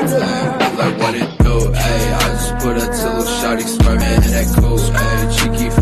Like what it do, ayy. I just put her to little shawty swerving in that coupe, ayy. She keep